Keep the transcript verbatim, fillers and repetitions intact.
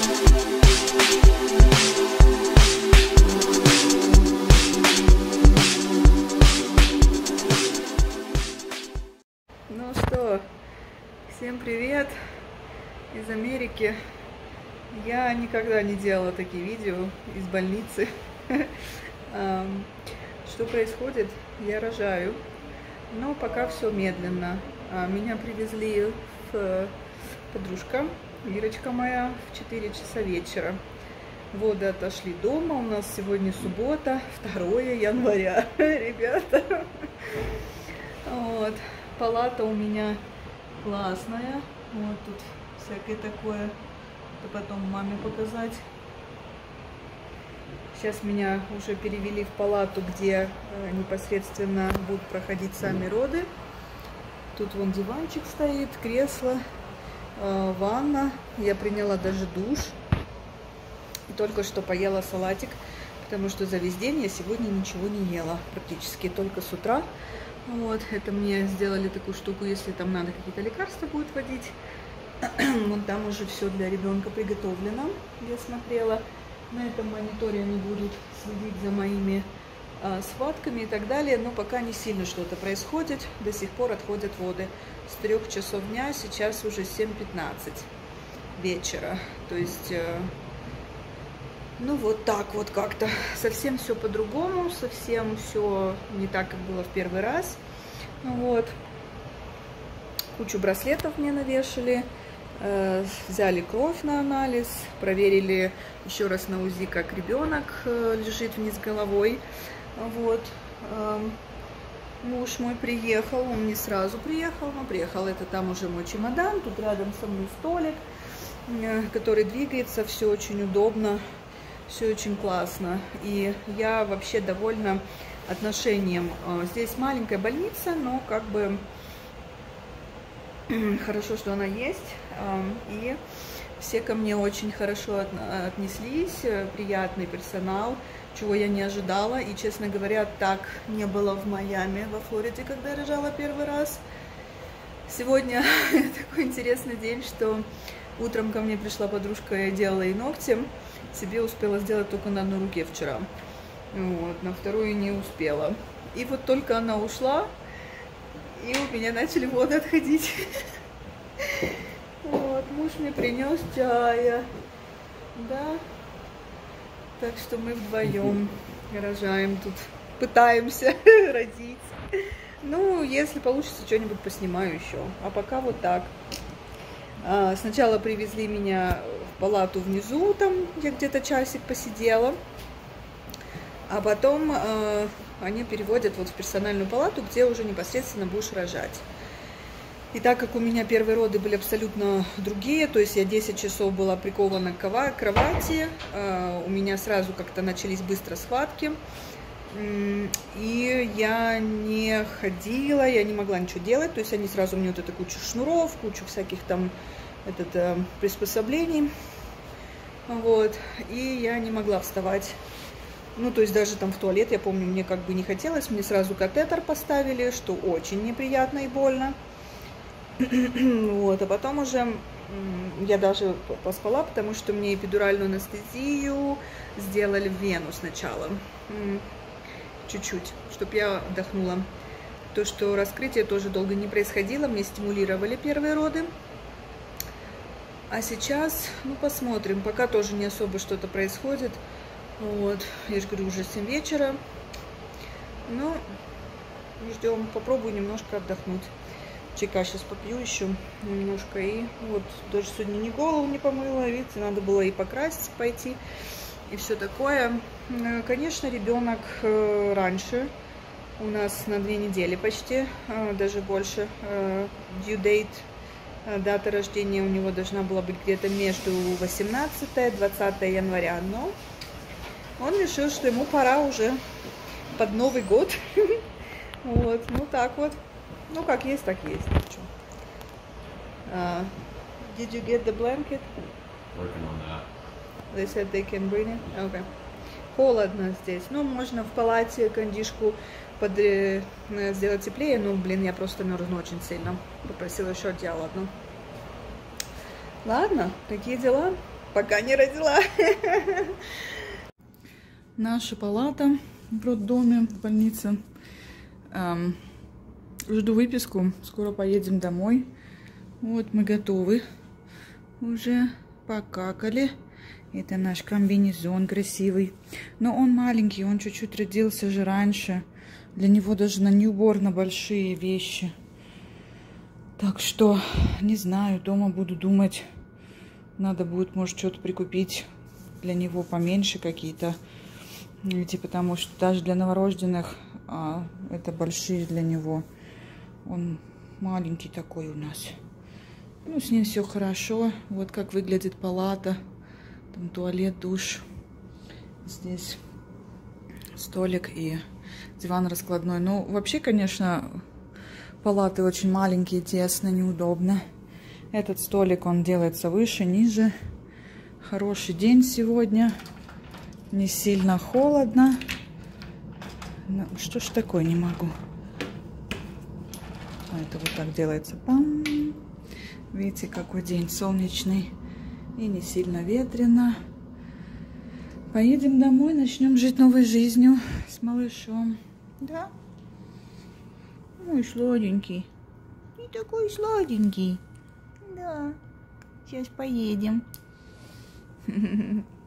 Ну что, всем привет из Америки. Я никогда не делала такие видео из больницы. Что происходит? Я рожаю, но пока все медленно. Меня привезли в подружка, Ирочка моя, в четыре часа вечера. Воды отошли дома. У нас сегодня суббота, второе января, ребята. Вот. Палата у меня классная. Вот тут всякое такое. Это потом маме показать. Сейчас меня уже перевели в палату, где э, непосредственно будут проходить сами роды. Тут вон диванчик стоит, кресло, э, ванна. Я приняла даже душ. И только что поела салатик, потому что за весь день я сегодня ничего не ела. Практически только с утра. Вот, это мне сделали такую штуку, если там надо какие-то лекарства будет водить. Вот там уже все для ребенка приготовлено. Я смотрела. На этом мониторе они будут следить за моими а, схватками и так далее. Но пока не сильно что-то происходит. До сих пор отходят воды с трех часов дня. Сейчас уже семь пятнадцать вечера. То есть, э, ну вот так вот как-то. Совсем все по-другому. Совсем все не так, как было в первый раз. Вот. Кучу браслетов мне навешали. Взяли кровь на анализ, проверили еще раз на УЗИ, как ребенок лежит вниз головой. Вот. Муж мой приехал, он не сразу приехал, но приехал, это там уже мой чемодан, тут рядом со мной столик, который двигается, все очень удобно, все очень классно. И я вообще довольна отношением. Здесь маленькая больница, но как бы хорошо, что она есть, и все ко мне очень хорошо отнеслись, приятный персонал, чего я не ожидала, и, честно говоря, так не было в Майами, во Флориде, когда я рожала первый раз. Сегодня такой интересный день, что утром ко мне пришла подружка, я делала ей ногти, себе успела сделать только на одной руке вчера, вот, на вторую не успела. И вот только она ушла, и у меня начали воды отходить. Вот, муж мне принес чая. Да. Так что мы вдвоем рожаем тут. Пытаемся родить. Ну, если получится, что-нибудь поснимаю еще. А пока вот так. А, сначала привезли меня в палату внизу, там я где-то часик посидела. А потом э, они переводят вот в персональную палату, где уже непосредственно будешь рожать. И так как у меня первые роды были абсолютно другие, то есть я десять часов была прикована к кровати, э, у меня сразу как-то начались быстро схватки, э, и я не ходила, я не могла ничего делать, то есть они сразу мне вот эту кучу шнуров, кучу всяких там этот, э, приспособлений, вот, и я не могла вставать. Ну, то есть даже там в туалет, я помню, мне как бы не хотелось, мне сразу катетер поставили, что очень неприятно и больно. Вот, а потом уже я даже поспала, потому что мне эпидуральную анестезию сделали в вену сначала, чуть-чуть, чтобы я отдохнула. То, что раскрытие тоже долго не происходило, мне стимулировали первые роды. А сейчас, ну, посмотрим, пока тоже не особо что-то происходит. Вот, я же говорю, уже семь вечера. Ну, ждем, попробую немножко отдохнуть. Чайка сейчас попью еще немножко. И вот, даже сегодня ни голову не помыла, видите, надо было и покрасить пойти, и все такое. Конечно, ребенок раньше, у нас на две недели почти, даже больше, due date, дата рождения у него должна была быть где-то между восемнадцатое и двадцатое января, но он решил, что ему пора уже под Новый год. Вот, ну так вот. Ну, как есть, так есть. Uh, did you get the blanket? Working on that. They said they can bring it? Okay. Холодно здесь. Ну, можно в палате кондишку под, э, сделать теплее. Ну, блин, я просто мерзну очень сильно. Попросила еще одеяло одно. Ладно, такие дела. Пока не родила. Наша палата в роддоме, в больнице. Эм, жду выписку. Скоро поедем домой. Вот мы готовы. Уже покакали. Это наш комбинезон красивый. Но он маленький, он чуть-чуть родился же раньше. Для него даже на ньюборна большие вещи. Так что, не знаю, дома буду думать. Надо будет, может, что-то прикупить для него поменьше какие-то. Эти, потому что даже для новорожденных а, это большие для него. Он маленький такой у нас. Ну, с ним все хорошо. Вот как выглядит палата. Там туалет, душ. Здесь столик и диван раскладной. Ну, вообще, конечно, палаты очень маленькие, тесно, неудобно. Этот столик, он делается выше, ниже. Хороший день сегодня. Не сильно холодно. Ну, что ж такое, не могу. А это вот так делается. Пам. Видите, какой день солнечный. И не сильно ветрено. Поедем домой, начнем жить новой жизнью с малышом. Да? Ой, сладенький. Ты такой сладенький. Да. Сейчас поедем.